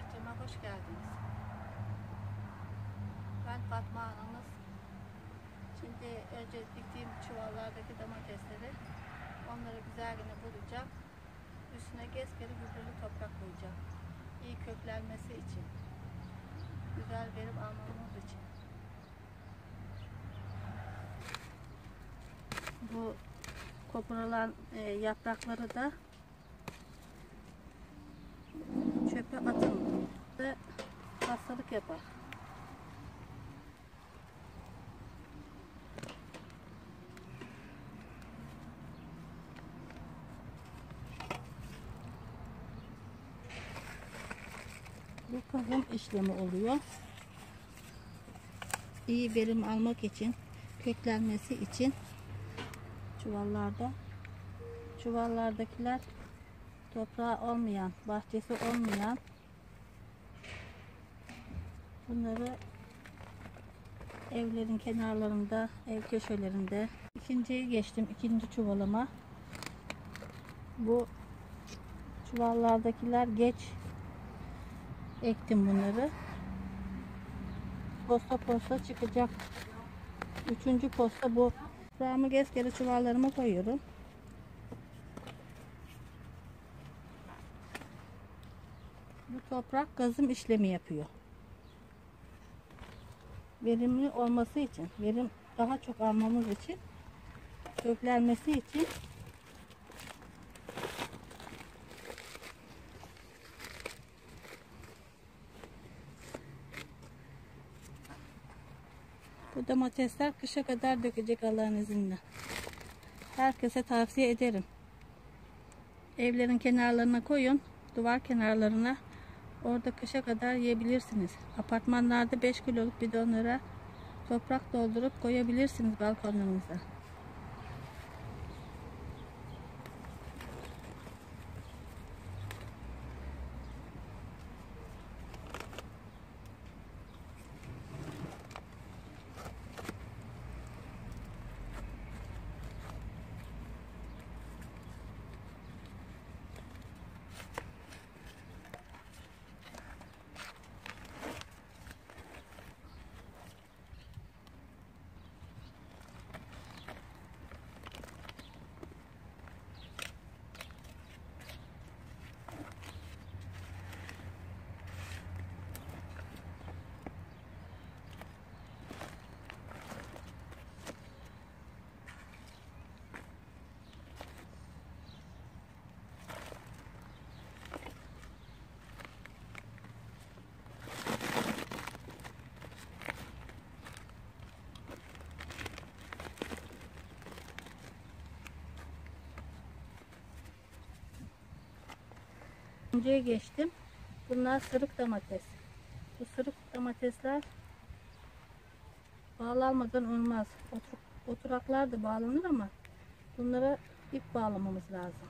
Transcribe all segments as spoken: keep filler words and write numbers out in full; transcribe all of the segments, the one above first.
bahçeme hoş geldiniz. Ben Fatma Anamız. Şimdi önce diktiğim çuvallardaki domatesleri, onları güzelce bulacağım. Üstüne gezgeri gübreli toprak koyacağım. İyi köklenmesi için. Güzel verim almamız için. Bu koparılan e, yaprakları da çöpe atın ve hastalık yapar. Bu kazım işlemi oluyor. İyi verim almak için, köklenmesi için çuvallarda. Çuvallardakiler toprağı olmayan, bahçesi olmayan, bunları evlerin kenarlarında, ev köşelerinde. İkinciye geçtim, ikinci çuvalıma. Bu çuvallardakiler geç ektim bunları. Posta posta çıkacak. Üçüncü posta bu. Toprağımı gezgeri çuvallarıma koyuyorum. Bu toprak gazım işlemi yapıyor. Verimli olması için, verim daha çok almamız için, köklenmesi için bu domatesler kışa kadar dökecek Allah'ın izniyle. Herkese tavsiye ederim. Evlerin kenarlarına koyun, duvar kenarlarına. Orada kışa kadar yiyebilirsiniz. Apartmanlarda beş kiloluk bidonlara toprak doldurup koyabilirsiniz balkonlarınıza. İkinciye geçtim. Bunlar sırık domates. Bu sırık domatesler bağlanmadan olmaz. Otur, oturaklar da bağlanır ama bunlara ip bağlamamız lazım.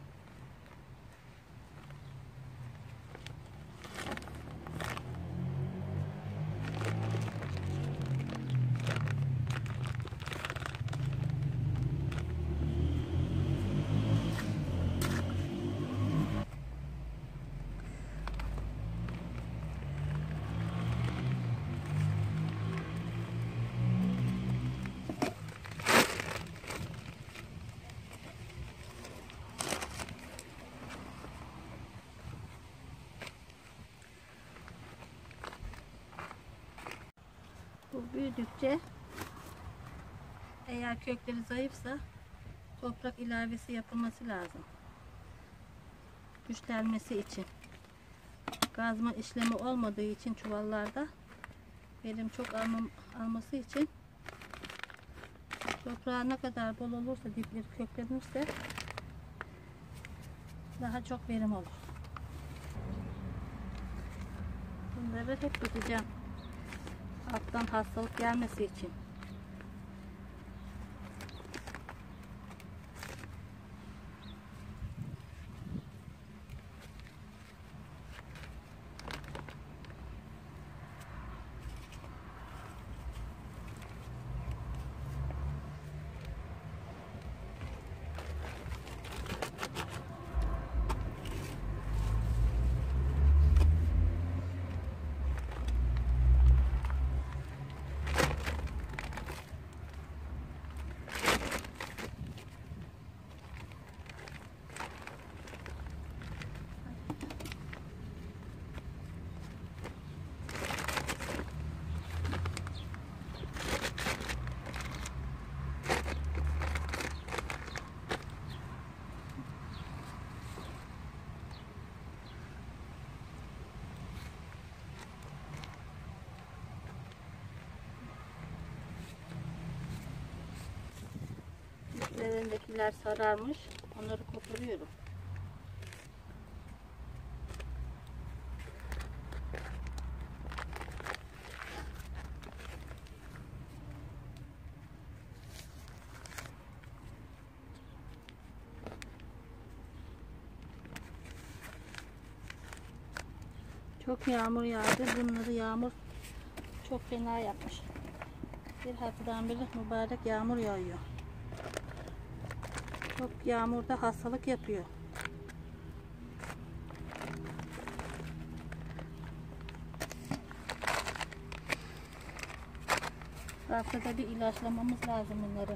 Bu büyüdükçe, eğer kökleri zayıfsa toprak ilavesi yapılması lazım. Güçlenmesi için. Gazma işlemi olmadığı için çuvallarda verim çok almam, alması için toprağı ne kadar bol olursa, dipleri köklenirse daha çok verim olur. Bunları hep tutacağım. Alttan hastalık gelmesi için. içindekiler sararmış. Onları koparıyorum. Çok yağmur yağdı. Bunları yağmur çok fena yapmış. Bir haftadan beri mübarek yağmur yağıyor. Çok yağmurda hastalık yapıyor. Haftada bir ilaçlamamız lazım bunları.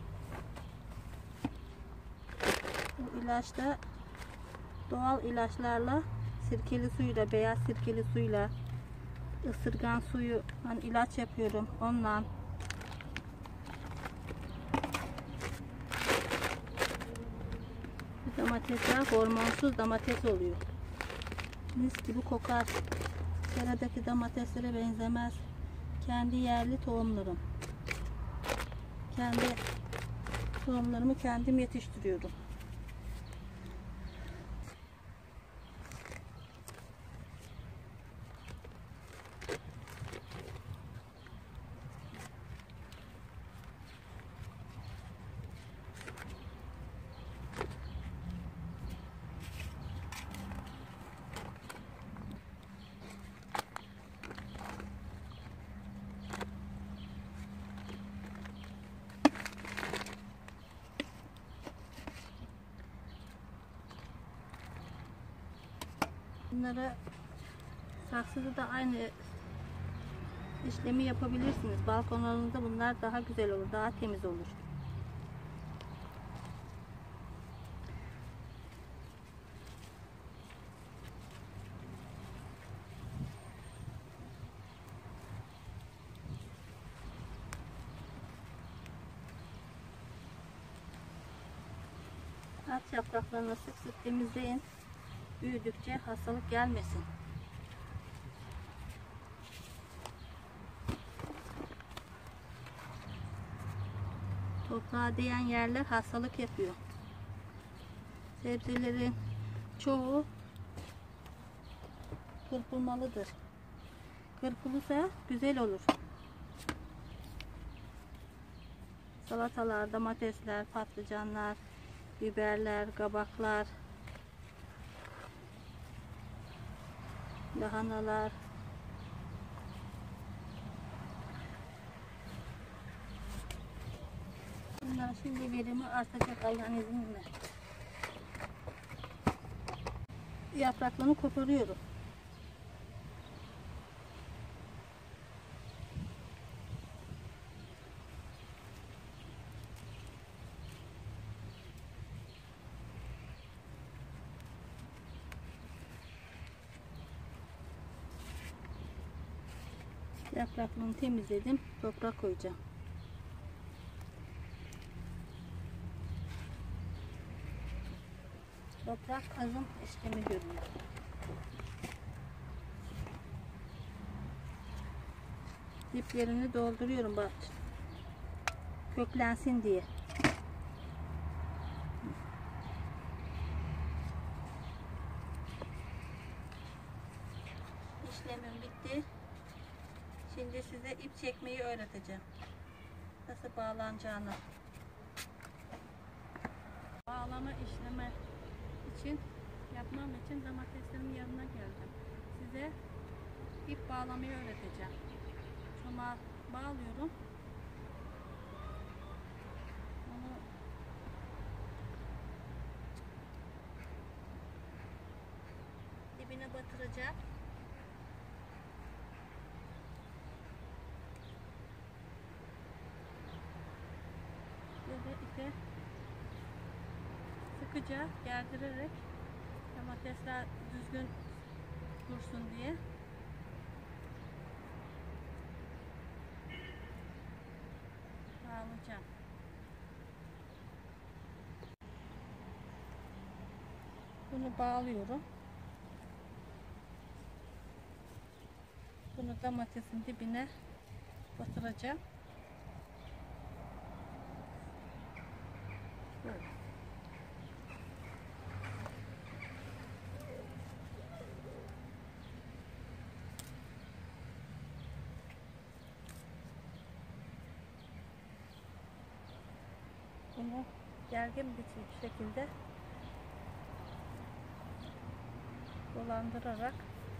Bu ilaç da doğal ilaçlarla, sirkeli suyla, beyaz sirkeli suyla, ısırgan suyu, hani ilaç yapıyorum onunla. Bu domatesler hormonsuz domates oluyor. Mis gibi kokar. Seradaki domateslere benzemez. Kendi yerli tohumlarım. Kendi tohumlarımı kendim yetiştiriyorum. Bunlara saksıda da aynı işlemi yapabilirsiniz. Balkonlarınızda bunlar daha güzel olur, daha temiz olur. At yapraklarını sık sık temizleyin. Büyüdükçe hastalık gelmesin. Toprağa değen yerler hastalık yapıyor. Sebzelerin çoğu kırpılmalıdır. Kırpılırsa güzel olur. Salatalar, domatesler, patlıcanlar, biberler, kabaklar, lahanalar. Bunlar şimdi verimi artacak Allah'ın izniyle. Yapraklarını koparıyorum. Yapraklarını temizledim. Toprak koyacağım. Toprak kazım işlemi görüyor. Diplerini dolduruyorum bak. Köklensin diye. İşlemim bitti. Şimdi size ip çekmeyi öğreteceğim. Nasıl bağlanacağını. Bağlama işlemi için, yapmam için domateslerimin yanına geldim. Size ip bağlamayı öğreteceğim. Çomağı bağlıyorum. Onu dibine batıracağım. Böyle ipe sıkıca gerdirerek domatesler düzgün dursun diye. Bağlayacağım. Bunu bağlıyorum. Bunu domatesin dibine batıracağım. Böyle. Bunu gergin bir şekilde dolandırarak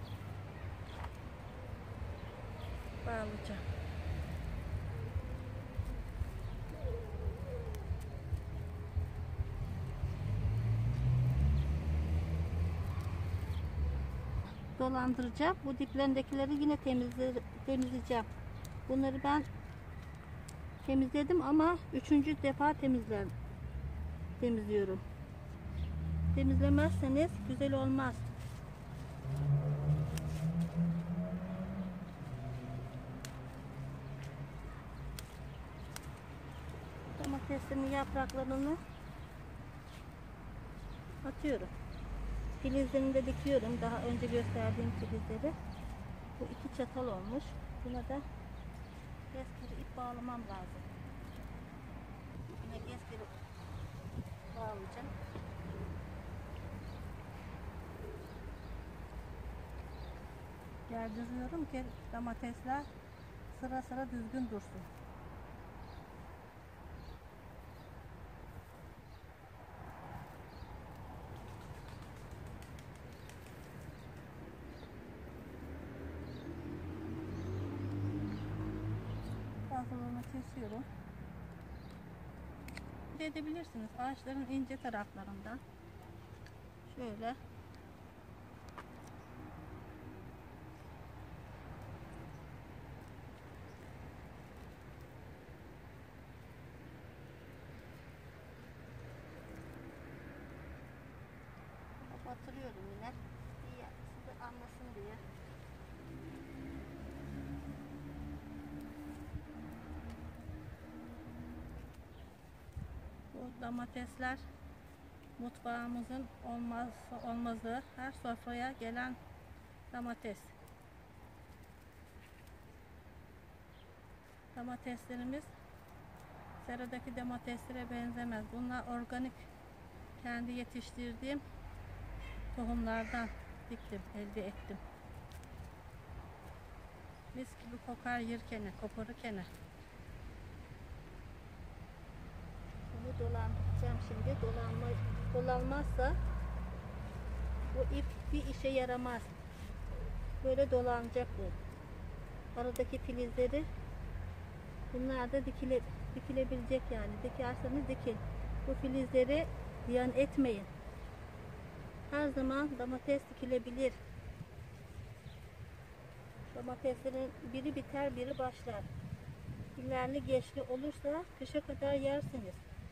bağlayacağım. Dolandıracağım. Bu diplerindekileri yine temizle, temizleyeceğim. Bunları ben temizledim ama üçüncü defa temizler, temizliyorum. Temizlemezseniz güzel olmaz. Domatesimin yapraklarını atıyorum. Filizlerini de dikiyorum. Daha önce gösterdiğim filizleri. Bu iki çatal olmuş. Buna da geskeri ip bağlamam lazım. Yine geskeri bağlayacağım. Gerdiriyorum ki domatesler sıra sıra düzgün dursun. Bazılarını kesiyorum. Edebilirsiniz ağaçların ince taraflarından. Şöyle batırıyorum yine. İyi, size anlasın diye. Bu domatesler mutfağımızın olmazsa olmazı, her sofraya gelen domates. Domateslerimiz seradaki domateslere benzemez. Bunlar organik, kendi yetiştirdiğim tohumlardan diktim, elde ettim. Mis gibi kokar yerken, koparırken. Bunu dolandıracağım şimdi. Dolanma, dolanmazsa bu ip bir işe yaramaz. Böyle dolanacak bu. Aradaki filizleri bunlar da dikile, dikilebilecek yani. Dikerseniz dikin. Bu filizleri ziyan etmeyin. Her zaman domates dikilebilir. Domateslerin biri biter, biri başlar. İlerli geçli olursa kışa kadar yersiniz.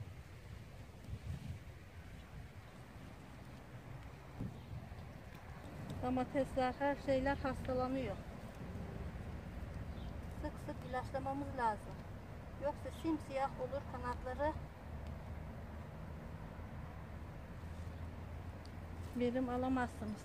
Domatesler, her şeyler hastalanıyor. Sık sık ilaçlamamız lazım. Yoksa simsiyah olur kanatları. Verim alamazsınız.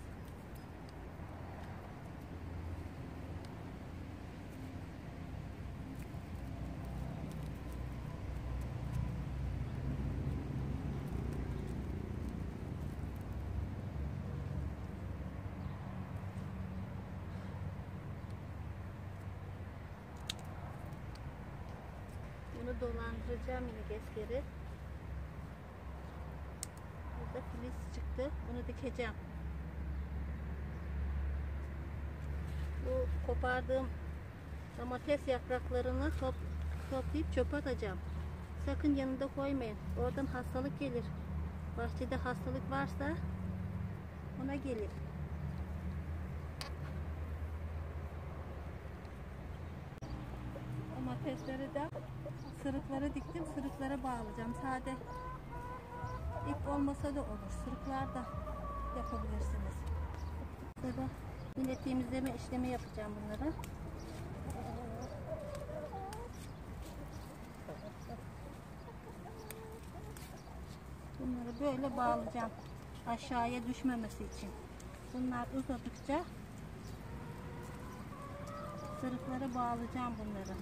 Bunu dolandıracağım yine geskeri. Burada filiz çıktı. Bunu dikeceğim. Bu kopardığım domates yapraklarını top, toplayıp çöpe atacağım. Sakın yanında koymayın. Oradan hastalık gelir. Bahçede hastalık varsa ona gelir. Domatesleri de sırıklara diktim. Sırıklara bağlayacağım. Sade ip olmasa da olur. Sırıklar da yapabilirsiniz. Burada yine temizleme işlemi yapacağım bunları. Bunları böyle bağlayacağım. Aşağıya düşmemesi için. Bunlar uzadıkça sırıklara bağlayacağım bunları.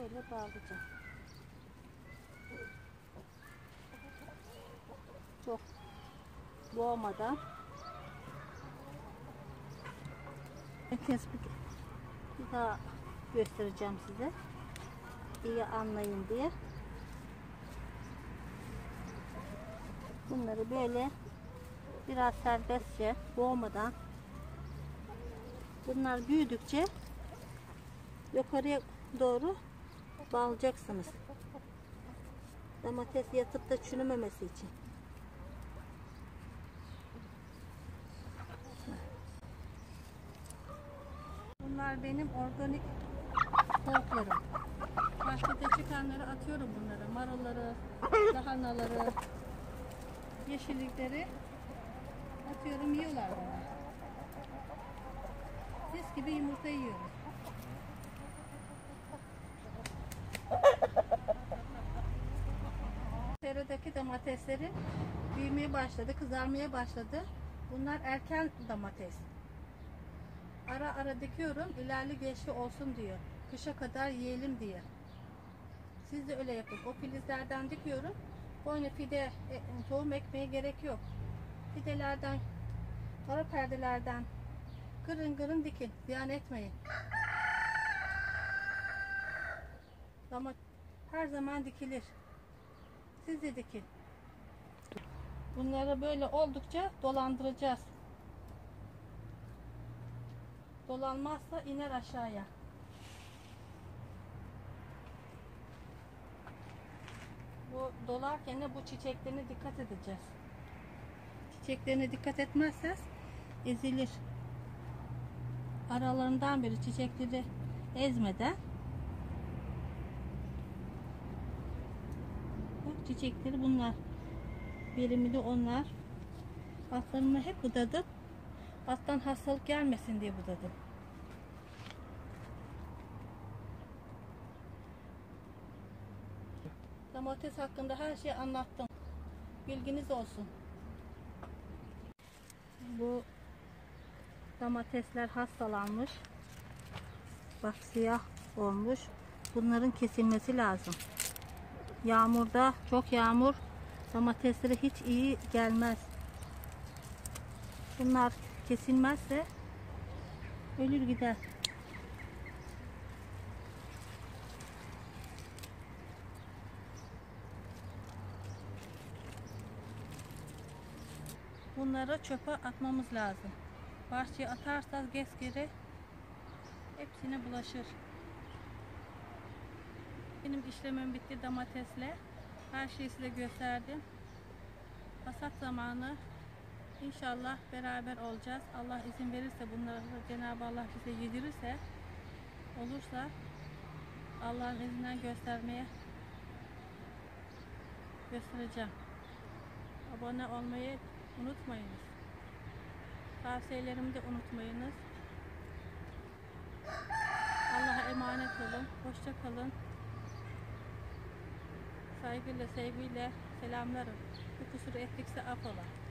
böyle bağlayacağım. Çok boğmadan. Tespit bir daha göstereceğim size. İyi anlayın diye. Bunları böyle biraz serbestçe boğmadan, bunlar büyüdükçe yukarıya doğru bağlayacaksınız. Domates yatıp da çürümemesi için. Bunlar benim organik tavuklarım. Markete çıkanları atıyorum bunları. Marulları, lahanaları, yeşillikleri atıyorum, yiyorlar bunlar. Mis gibi yumurta yiyoruz. Seradaki domateslerin büyümeye başladı, kızarmaya başladı. Bunlar erken domates. Ara ara dikiyorum, ilerli geçli olsun diyor. Kışa kadar yiyelim diye. Siz de öyle yapın. O filizlerden dikiyorum. Boyuna fide, e, tohum ekmeye gerek yok. Fidelerden, ara perdelerden kırın kırın dikin. Ziyan etmeyin. Ama her zaman dikilir. Siz de dikin. Bunları böyle oldukça dolandıracağız. Dolanmazsa iner aşağıya. Bu dolarken de bu çiçeklerine dikkat edeceğiz. Çiçeklerine dikkat etmezseniz ezilir. Aralarından biri çiçekleri ezmeden, bak çiçekleri bunlar. Verimi de onlar. Altlarını hep budadım. Alttan hastalık gelmesin diye budadım. Domates hakkında her şeyi anlattım. Bilginiz olsun. Bu domatesler hastalanmış. Bak siyah olmuş. Bunların kesilmesi lazım. Yağmurda, çok yağmur domateslere hiç iyi gelmez. Bunlar kesilmezse ölür gider. Bunları çöpe atmamız lazım. Bahçeye atarsanız geç geri hepsine bulaşır. Benim işlemim bitti domatesle. Her şeyi size gösterdim. Hasat zamanı inşallah beraber olacağız. Allah izin verirse, bunları Cenab-ı Allah bize yedirirse, olursa Allah'ın izninden göstermeye göstereceğim. Abone olmayı unutmayınız. Tavsiyelerimi de unutmayınız. Allah'a emanet olun. Hoşça kalın. Saygıyla, sevgiyle selamlarım. Bu kusuru ettikse affola.